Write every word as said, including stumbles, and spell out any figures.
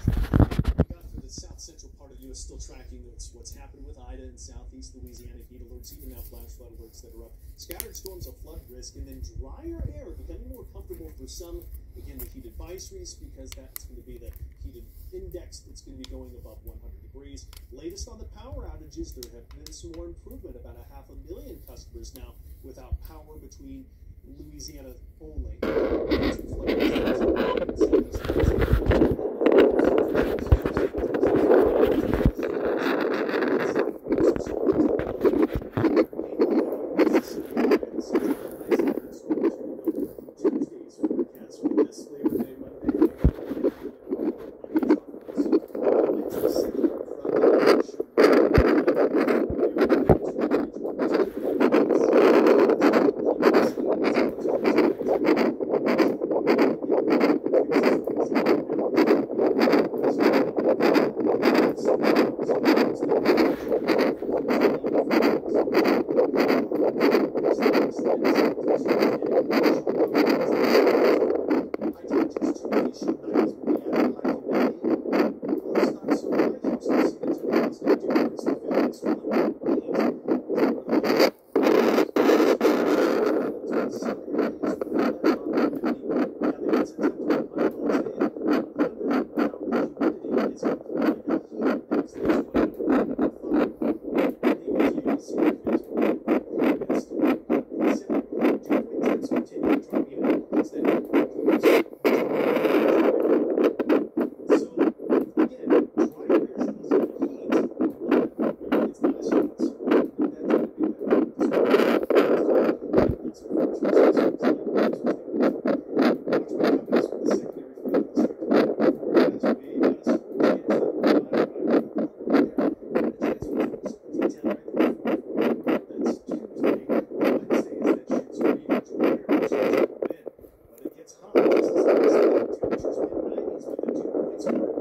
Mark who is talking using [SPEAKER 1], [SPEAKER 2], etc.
[SPEAKER 1] got for the south central part of the U S still tracking what's, what's happening with Ida in southeast Louisiana, heat alerts, even now flash flood alerts that are up. Scattered storms of flood risk, and then drier air becoming more comfortable for some. Again, the heat advisories, because that's going to be the heated index that's going to be going above one hundred degrees. Latest on the power outages, there have been some more improvement. About a half a million customers now without power between Louisiana only. It's